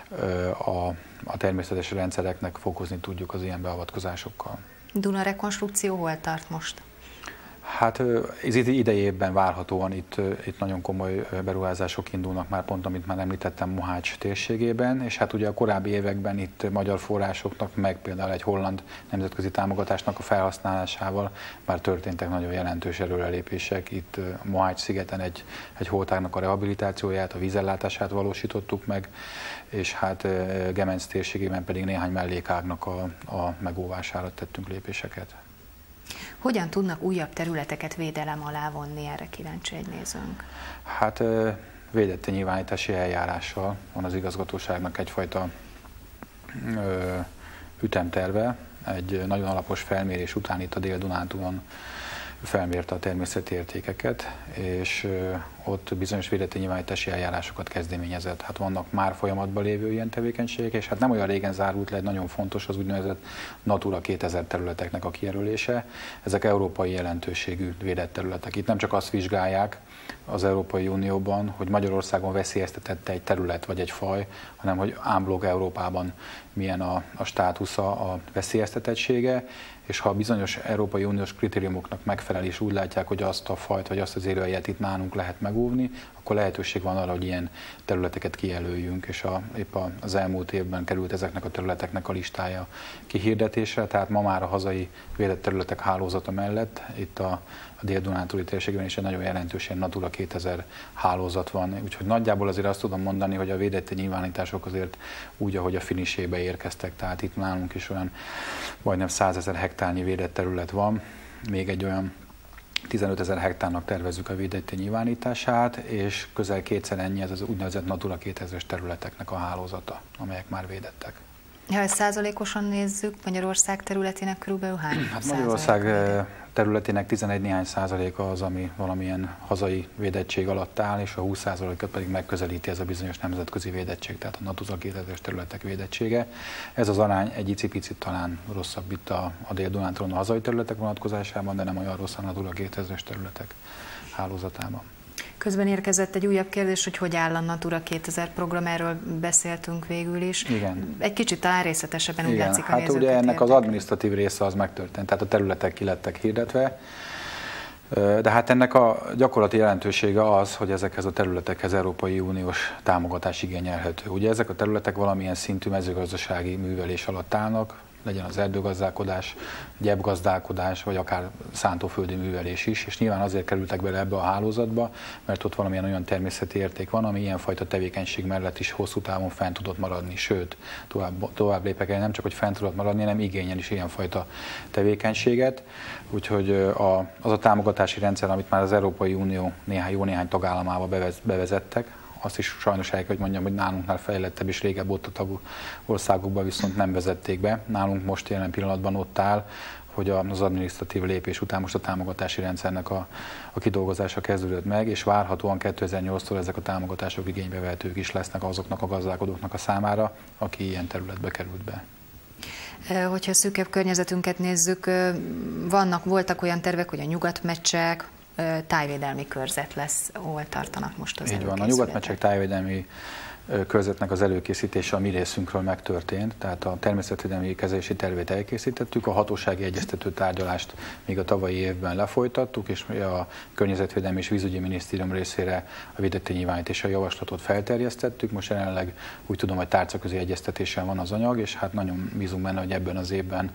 a természetes rendszereknek fokozni tudjuk az ilyen beavatkozásokkal. Duna rekonstrukció hol tart most? Hát ez idejében várhatóan itt nagyon komoly beruházások indulnak már pont, amit már említettem, Mohács térségében, és hát ugye a korábbi években itt magyar forrásoknak, meg például egy holland nemzetközi támogatásnak a felhasználásával már történtek nagyon jelentős előrelépések. Itt Mohács szigeten egy holtágnak a rehabilitációját, a vízellátását valósítottuk meg, és hát Gemence térségében pedig néhány mellékágnak a megóvására tettünk lépéseket. Hogyan tudnak újabb területeket védelem alá vonni, erre kíváncsi egy nézőnk? Hát védett nyilvánítási eljárással van az igazgatóságnak egyfajta ütemterve. Egy nagyon alapos felmérés után itt a Dél-Dunántúlon felmérte a természeti értékeket, és ott bizonyos védett nyilvánítási eljárásokat kezdeményezett. Hát vannak már folyamatban lévő ilyen tevékenységek, és hát nem olyan régen zárult le, nagyon fontos az úgynevezett Natura 2000 területeknek a kijelölése. Ezek európai jelentőségű védett területek. Itt nem csak azt vizsgálják az Európai Unióban, hogy Magyarországon veszélyeztetett egy terület vagy egy faj, hanem hogy ámblok Európában milyen a státusza, a veszélyeztetettsége, és ha bizonyos Európai Uniós kritériumoknak megfelel, és úgy látják, hogy azt a fajt vagy azt az élőhelyen itt nálunk lehet megóvni, akkor lehetőség van arra, hogy ilyen területeket kijelöljünk, és épp az elmúlt évben került ezeknek a területeknek a listája kihirdetésre, tehát ma már a hazai védett területek hálózata mellett itt a Dél-Dunántúli térségben is egy nagyon jelentős ilyen Natura 2000 hálózat van, úgyhogy nagyjából azért azt tudom mondani, hogy a védett nyilvánítások azért úgy, ahogy a finisébe érkeztek, tehát itt nálunk is olyan majdnem 100 000 hektárnyi védett terület van, még egy olyan 15 000 hektárnak tervezzük a védett nyilvánítását, és közel kétszer ennyi ez az úgynevezett Natura 2000-es területeknek a hálózata, amelyek már védettek. Ha ezt százalékosan nézzük, Magyarország területének körülbelül hány Hát Magyarország területének 11 néhány százaléka az, ami valamilyen hazai védettség alatt áll, és a 20%-ot pedig megközelíti ez a bizonyos nemzetközi védettség, tehát a Natura 2000-es területek védettsége. Ez az arány egy icipicit talán rosszabb itt a Dél-Dunántúlon a hazai területek vonatkozásában, de nem olyan rossz a Natura 2000-es területek hálózatában. Közben érkezett egy újabb kérdés, hogy áll a Natura 2000 program, erről beszéltünk végül is. Igen. Egy kicsit talán részletesebben úgy látszik a hát nézőket ugye ennek érdekel. az adminisztratív része az megtörtént, tehát a területek ki lettek hirdetve, de hát ennek a gyakorlati jelentősége az, hogy ezekhez a területekhez Európai Uniós támogatás igényelhető. Ugye ezek a területek valamilyen szintű mezőgazdasági művelés alatt állnak, legyen az erdőgazdálkodás, gyepgazdálkodás, vagy akár szántóföldi művelés is, és nyilván azért kerültek bele ebbe a hálózatba, mert ott valamilyen olyan természeti érték van, ami ilyenfajta tevékenység mellett is hosszú távon fent tudott maradni, sőt, tovább lépek el, nem csak, hogy fent tudott maradni, hanem igényel is ilyenfajta tevékenységet. Úgyhogy az a támogatási rendszer, amit már az Európai Unió jó néhány tagállamába bevezettek, azt is sajnos el kell, hogy mondjam, hogy nálunknál fejlettebb és régebb ott a tagú országokban viszont nem vezették be. Nálunk most jelen pillanatban ott áll, hogy az adminisztratív lépés után most a támogatási rendszernek a kidolgozása kezdődött meg, és várhatóan 2008-tól ezek a támogatások igénybevehetők is lesznek azoknak a gazdálkodóknak a számára, aki ilyen területbe került be. Hogyha szűkebb környezetünket nézzük, voltak olyan tervek, hogy a Nyugatmecsek, tájvédelmi körzet lesz, hol tartanak most az előkészületek? Így van, a Nyugatmecsek tájvédelmi körzetnek az előkészítése a mi részünkről megtörtént, tehát a természetvédelmi kezelési tervét elkészítettük, a hatósági egyeztető tárgyalást még a tavalyi évben lefolytattuk, és a Környezetvédelmi és Vízügyi Minisztérium részére a védeténynyilvánítási javaslatot felterjesztettük. Most jelenleg úgy tudom, hogy tárcaközi egyeztetésen van az anyag, és hát nagyon bízunk benne, hogy ebben az évben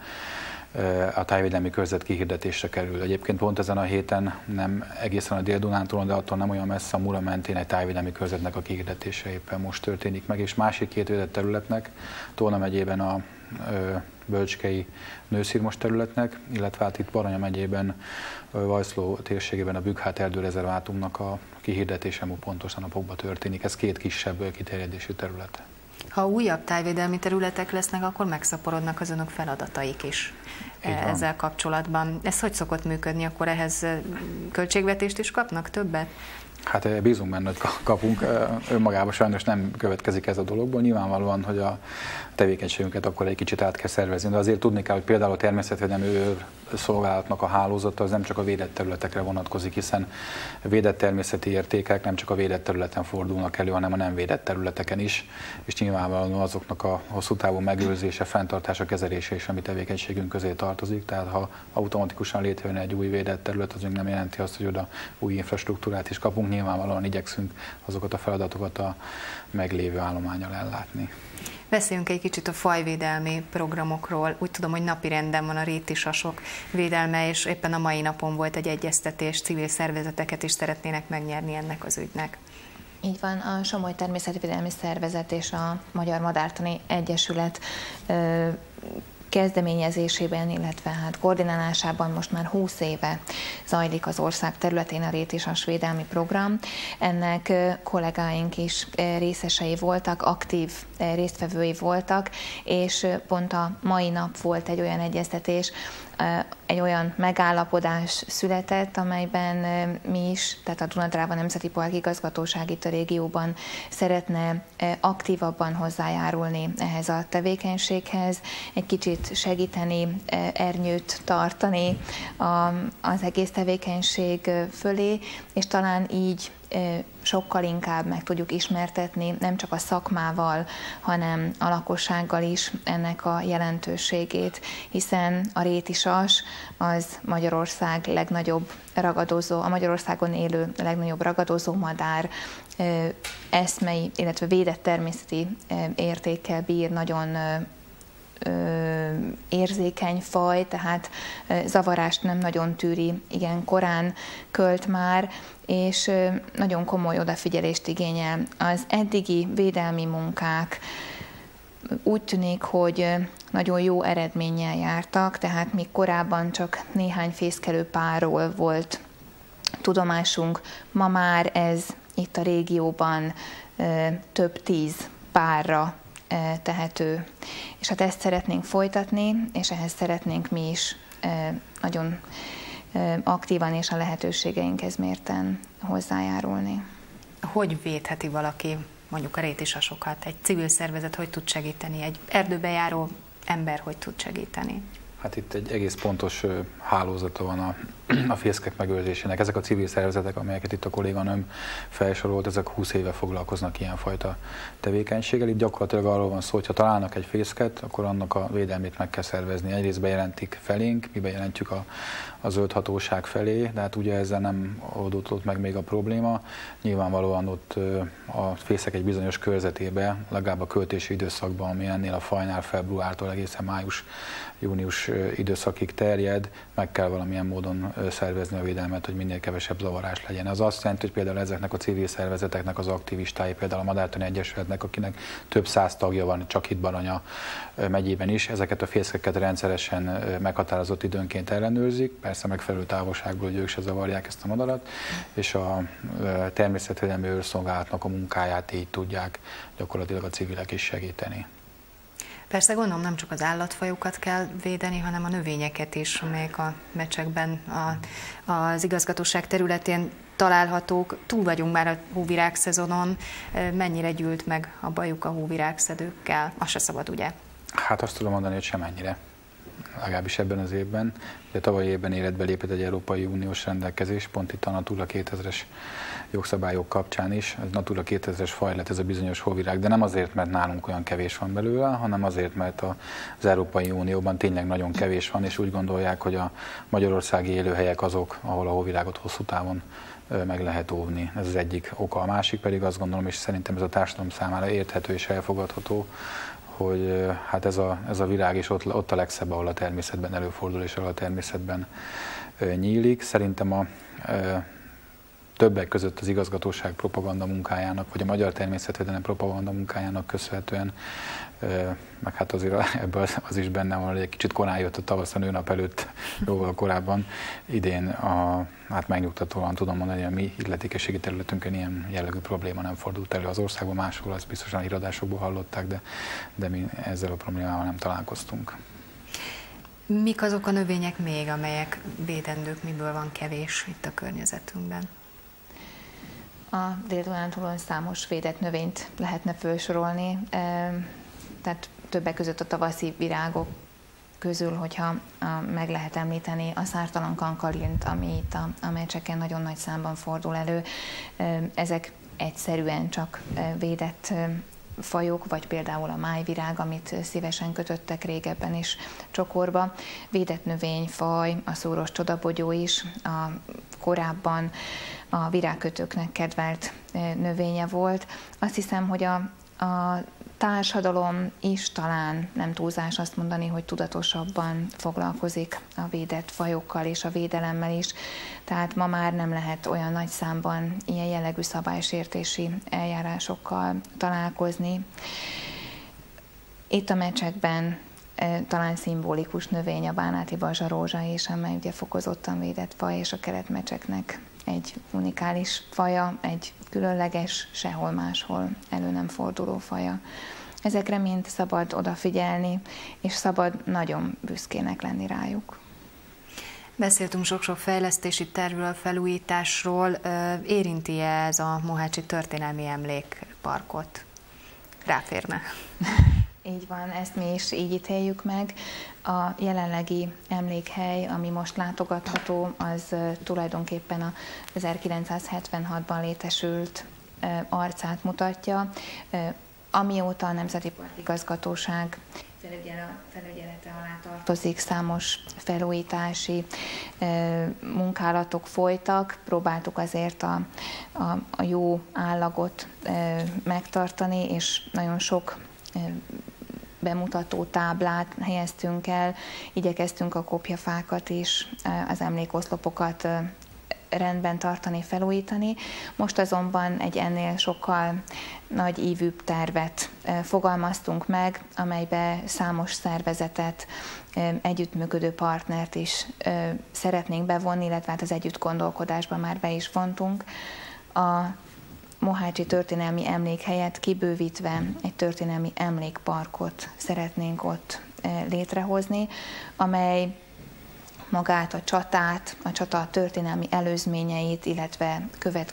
a tájvédelmi körzet kihirdetésre kerül. Egyébként pont ezen a héten, nem egészen a Dél-Dunántúlon, de attól nem olyan messze, a Mura mentén egy tájvédelmi körzetnek a kihirdetése éppen most történik meg, és másik két védett területnek, Tolna megyében a Bölcskei nőszirmos területnek, illetve hát itt Baranya megyében, Vajszló térségében a Bükkhát erdőrezervátumnak a kihirdetése pontos napokban történik. Ez két kisebb kiterjedésű terület. Ha újabb tájvédelmi területek lesznek, akkor megszaporodnak az önök feladataik is ezzel kapcsolatban. Ez hogy szokott működni? Akkor ehhez költségvetést is kapnak többet? Hát bízunk benne, hogy kapunk. Önmagában sajnos nem következik ez a dologból. Nyilvánvalóan, hogy a tevékenységünket akkor egy kicsit át kell szervezni, de azért tudni kell, hogy például a természetvédelmi szolgálatnak a hálózata az nem csak a védett területekre vonatkozik, hiszen védett természeti értékek nem csak a védett területen fordulnak elő, hanem a nem védett területeken is, és nyilvánvalóan azoknak a hosszú távú megőrzése, fenntartása, kezelése is a mi tevékenységünk közé tartozik, tehát ha automatikusan létrejön egy új védett terület, az még nem jelenti azt, hogy oda új infrastruktúrát is kapunk, nyilvánvalóan igyekszünk azokat a feladatokat a meglévő állománnyal ellátni. Beszéljünk egy kicsit a fajvédelmi programokról. Úgy tudom, hogy napirenden van a rétisasok védelme, és éppen a mai napon volt egy egyeztetés, civil szervezeteket is szeretnének megnyerni ennek az ügynek. Így van, a Somogy Természetvédelmi Szervezet és a Magyar Madártani Egyesület kezdeményezésében, illetve hát koordinálásában most már 20 éve zajlik az ország területén a rétisas védelmi program. Ennek kollégáink is részesei voltak, aktív résztvevői voltak, és pont a mai nap volt egy olyan egyeztetés, egy olyan megállapodás született, amelyben mi is, tehát a Dunadráva Nemzeti Park Igazgatóság itt a régióban szeretne aktívabban hozzájárulni ehhez a tevékenységhez, egy kicsit segíteni, ernyőt tartani az egész tevékenység fölé, és talán így sokkal inkább meg tudjuk ismertetni nem csak a szakmával, hanem a lakossággal is ennek a jelentőségét, hiszen a rétisas az Magyarország legnagyobb ragadozó, a Magyarországon élő legnagyobb ragadozó madár, eszmei, illetve védett természeti értékkel bír, nagyon érzékeny faj, tehát zavarást nem nagyon tűri, igen korán költ már, és nagyon komoly odafigyelést igényel. Az eddigi védelmi munkák úgy tűnik, hogy nagyon jó eredménnyel jártak, tehát még korábban csak néhány fészkelőpárról volt tudomásunk, ma már ez itt a régióban több 10 párra tehető. És hát ezt szeretnénk folytatni, és ehhez szeretnénk mi is nagyon aktívan és a lehetőségeinkhez mérten hozzájárulni. Hogy védheti valaki mondjuk a rétisasokat? Egy civil szervezet hogy tud segíteni? Egy erdőbe járó ember hogy tud segíteni? Hát itt egy egész pontos hálózata van a fészkek megőrzésének. Ezek a civil szervezetek, amelyeket itt a kolléganőm felsorolt, ezek 20 éve foglalkoznak ilyenfajta tevékenységgel. Itt gyakorlatilag arról van szó, hogy ha találnak egy fészket, akkor annak a védelmét meg kell szervezni. Egyrészt bejelentik felénk, mi bejelentjük a zöld hatóság felé, de hát ugye ezzel nem oldódott meg még a probléma. Nyilvánvalóan ott a fészek egy bizonyos körzetébe, legalább a költési időszakban, ami ennél a fajnál februártól egészen május-június időszakig terjed, meg kell valamilyen módon szervezni a védelmet, hogy minél kevesebb zavarás legyen. Az azt jelenti, hogy például ezeknek a civil szervezeteknek az aktivistái, például a Madártani Egyesületnek, akinek több száz tagja van csak itt Baranya megyében is, ezeket a fészkeket rendszeresen meghatározott időnként ellenőrzik, persze megfelelő távolságból, hogy ők se zavarják ezt a madarat, és a természetvédelmi őrszolgálatnak a munkáját így tudják gyakorlatilag a civilek is segíteni. Persze gondolom nem csak az állatfajokat kell védeni, hanem a növényeket is, amelyek a mecsekben az igazgatóság területén találhatók. Túl vagyunk már a hóvirágszezonon, mennyire gyűlt meg a bajuk a hóvirágszedőkkel? Az se szabad, ugye? Hát azt tudom mondani, hogy semennyire. Legalábbis ebben az évben. Ugye tavalyi évben életbe lépett egy Európai Uniós rendelkezés, pont itt a Natura 2000-es jogszabályok kapcsán is. Ez Natura 2000-es faj lett ez a bizonyos hóvirág, de nem azért, mert nálunk olyan kevés van belőle, hanem azért, mert az Európai Unióban tényleg nagyon kevés van, és úgy gondolják, hogy a magyarországi élőhelyek azok, ahol a hóvirágot hosszú távon meg lehet óvni. Ez az egyik oka. A másik pedig azt gondolom, és szerintem ez a társadalom számára érthető és elfogadható, hogy hát ez a virág is ott a legszebb, ahol a természetben előfordul, és ahol a természetben nyílik. Szerintem többek között az igazgatóság propaganda munkájának, vagy a magyar természetvédelem propaganda munkájának köszönhetően, meg hát azért ebből az is benne van, hogy egy kicsit korán jött a tavasz a nőnap előtt, jóval korábban. Idén hát megnyugtatóan tudom mondani, hogy a mi illetékességi területünkön ilyen jellegű probléma nem fordult elő az országban, máshol azt biztosan a híradásokból hallották, de mi ezzel a problémával nem találkoztunk. Mik azok a növények még, amelyek védendők, miből van kevés itt a környezetünkben? A Dél-Dunántúlon számos védett növényt lehetne felsorolni, tehát többek között a tavaszi virágok közül, hogyha meg lehet említeni a szártalan kankalint, ami itt a mecseken nagyon nagy számban fordul elő. Ezek egyszerűen csak védett fajok, vagy például a májvirág, amit szívesen kötöttek régebben is csokorba. Védett növényfaj, a szúros csodabogyó is, korábban a virágkötőknek kedvelt növénye volt. Azt hiszem, hogy a társadalom is talán nem túlzás azt mondani, hogy tudatosabban foglalkozik a védett fajokkal és a védelemmel is. Tehát ma már nem lehet olyan nagy számban ilyen jellegű szabálysértési eljárásokkal találkozni. Itt a mecsekben talán szimbolikus növény a bánáti bazsarózsa is, amely ugye fokozottan védett faj, és a keretmecseknek egy unikális faja, egy különleges, sehol máshol elő nem forduló faja. Ezekre mind szabad odafigyelni, és szabad nagyon büszkének lenni rájuk. Beszéltünk sok-sok fejlesztési tervről, felújításról. Érinti-e ez a Mohácsi Történelmi Emlékparkot? Ráférne? Így van, ezt mi is így ítéljük meg. A jelenlegi emlékhely, ami most látogatható, az tulajdonképpen a 1976-ban létesült arcát mutatja. Amióta a Nemzeti Parkigazgatóság felügyelete alá tartozik, számos felújítási munkálatok folytak. Próbáltuk azért a jó állagot megtartani, és nagyon sok bemutató táblát helyeztünk el, igyekeztünk a kopjafákat is, az emlékoszlopokat rendben tartani, felújítani. Most azonban egy ennél sokkal nagy ívűbb tervet fogalmaztunk meg, amelybe számos szervezetet, együttműködő partnert is szeretnénk bevonni, illetve hát az együtt gondolkodásban már be is vontunk. mohácsi történelmi emlékhelyet kibővítve egy történelmi emlékparkot szeretnénk ott létrehozni, amely magát a csatát, a csata történelmi előzményeit, illetve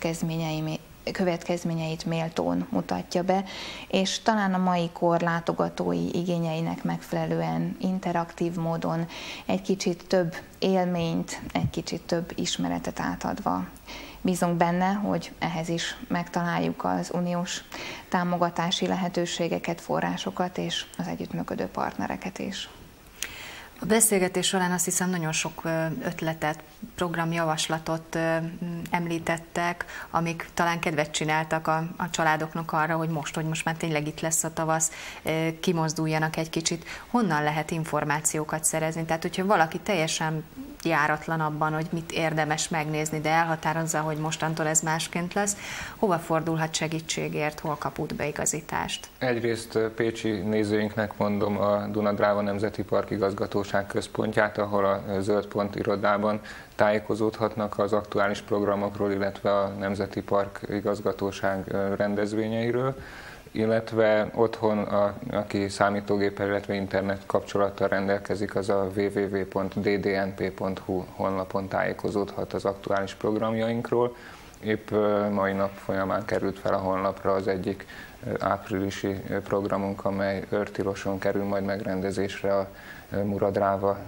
következményeit méltón mutatja be, és talán a mai kor látogatói igényeinek megfelelően interaktív módon egy kicsit több élményt, egy kicsit több ismeretet átadva. Bízunk benne, hogy ehhez is megtaláljuk az uniós támogatási lehetőségeket, forrásokat és az együttműködő partnereket is. A beszélgetés során azt hiszem nagyon sok ötletet, programjavaslatot említettek, amik talán kedvet csináltak a családoknak arra, hogy most már tényleg itt lesz a tavasz, kimozduljanak egy kicsit. Honnan lehet információkat szerezni? Tehát, hogyha valaki teljesen járatlan abban, hogy mit érdemes megnézni, de elhatározza, hogy mostantól ez másként lesz, hova fordulhat segítségért, hol kap útbeigazítást? Egyrészt pécsi nézőinknek mondom a Duna-Dráva Nemzeti Park Igazgatóság központját, ahol a Zöld Pont irodában tájékozódhatnak az aktuális programokról, illetve a Nemzeti Park Igazgatóság rendezvényeiről, illetve otthon, aki számítógéppel, illetve internet kapcsolattal rendelkezik, az a www.ddnp.hu honlapon tájékozódhat az aktuális programjainkról. Épp mai nap folyamán került fel a honlapra az egyik áprilisi programunk, amely Őrtiloson kerül majd megrendezésre a Mura-Dráva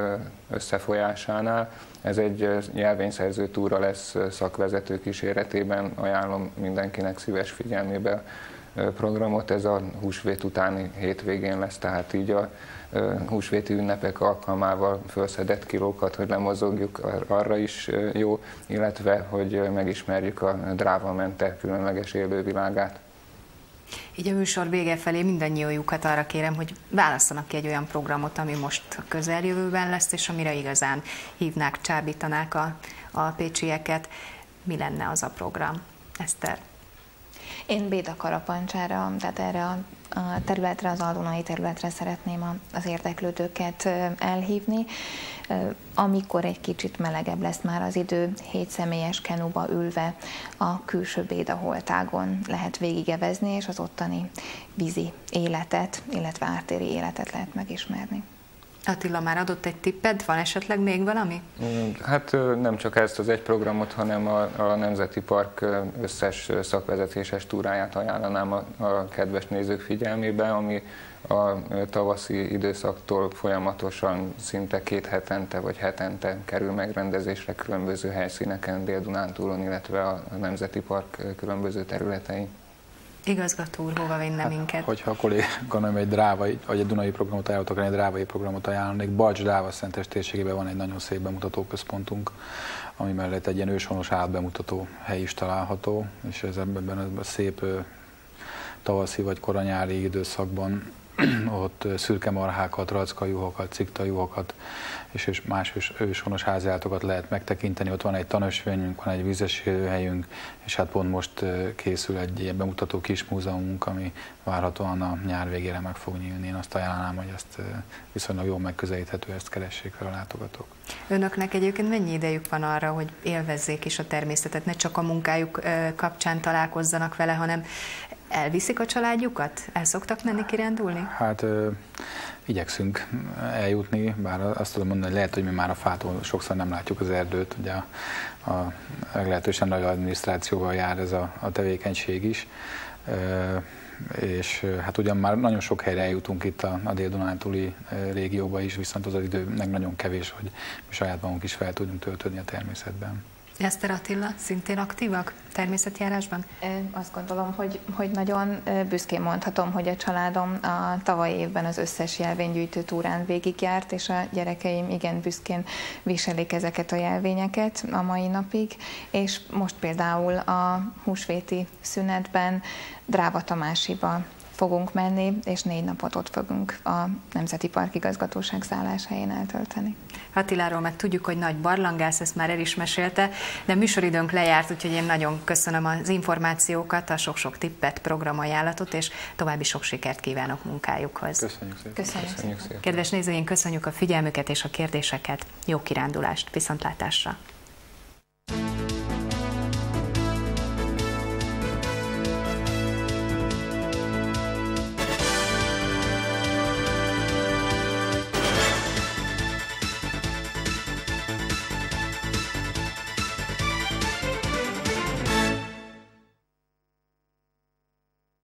összefolyásánál. Ez egy nyelvényszerző túra lesz szakvezető kíséretében, ajánlom mindenkinek szíves figyelmébe programot. Ez a húsvét utáni hétvégén lesz, tehát így a húsvéti ünnepek alkalmával felszedett kilókat, hogy lemozogjuk, arra is jó, illetve hogy megismerjük a Dráva mente különleges élővilágát. Így a műsor vége felé mindannyiójukat arra kérem, hogy válasszanak ki egy olyan programot, ami most a közeljövőben lesz, és amire igazán hívnák, csábítanák a pécsieket. Mi lenne az a program? Eszter? Én Béda-Karapancsára, tehát erre a területre, az Aldunai területre szeretném az érdeklődőket elhívni. Amikor egy kicsit melegebb lesz már az idő, 7 személyes kenúba ülve a külső Béda holtágon lehet végigevezni, és az ottani vízi életet, illetve ártéri életet lehet megismerni. Attila már adott egy tippet, van esetleg még valami? Hát nem csak ezt az egy programot, hanem a Nemzeti Park összes szakvezetéses túráját ajánlanám a kedves nézők figyelmébe, ami a tavaszi időszaktól folyamatosan szinte 2 hetente vagy hetente kerül megrendezésre különböző helyszíneken, Dél-Dunántúlon, illetve a Nemzeti Park különböző területein. Igazgató úr, hova vinne minket? Hogyha a kolléganőm egy drávai, vagy egy dunai programot ajánlottak, egy drávai programot ajánlanék, Balcs-Dráva-Szentes térségében van egy nagyon szép bemutatóközpontunk, ami mellett egy ilyen őshonos állatbemutató hely is található, és ez ebben a szép tavaszi vagy koranyári időszakban ott szürkemarhákat, rackajuhokat, ciktajuhokat és más őshonos háziállatokat lehet megtekinteni. Ott van egy tanösvényünk, van egy vízes élőhelyünk, és hát pont most készül egy ilyen bemutató kis múzeumunk, ami várhatóan a nyár végére meg fog nyílni. Én azt ajánlám, hogy ezt viszonylag jól megközelíthető, ezt keressék fel a látogatók. Önöknek egyébként mennyi idejük van arra, hogy élvezzék is a természetet, ne csak a munkájuk kapcsán találkozzanak vele, hanem elviszik a családjukat? El szoktak menni kirándulni? Hát igyekszünk eljutni, bár azt tudom mondani, hogy lehet, hogy mi már a fától sokszor nem látjuk az erdőt, ugye a meglehetősen nagy adminisztrációval jár ez a tevékenység is, és hát ugyan már nagyon sok helyre eljutunk itt a Dél-Dunántúli régióba is, viszont az idő meg nagyon kevés, hogy mi saját magunk is fel tudjunk töltődni a természetben. Eszter Attila, szintén aktívak természetjárásban? Azt gondolom, hogy nagyon büszkén mondhatom, hogy a családom a tavalyi évben az összes jelvénygyűjtő túrán végigjárt, és a gyerekeim igen büszkén viselik ezeket a jelvényeket a mai napig, és most például a húsvéti szünetben Dráva Tamásiba fogunk menni, és 4 napot ott fogunk a Nemzeti Park Igazgatóság szálláshelyén eltölteni. Attiláról meg tudjuk, hogy nagy barlangász, ezt már el is mesélte, de műsoridőnk lejárt, úgyhogy én nagyon köszönöm az információkat, a sok-sok tippet, programajánlatot, és további sok sikert kívánok munkájukhoz. Köszönjük szépen. Köszönjük szépen. Kedves nézőink, köszönjük a figyelmüket és a kérdéseket, jó kirándulást, viszontlátásra!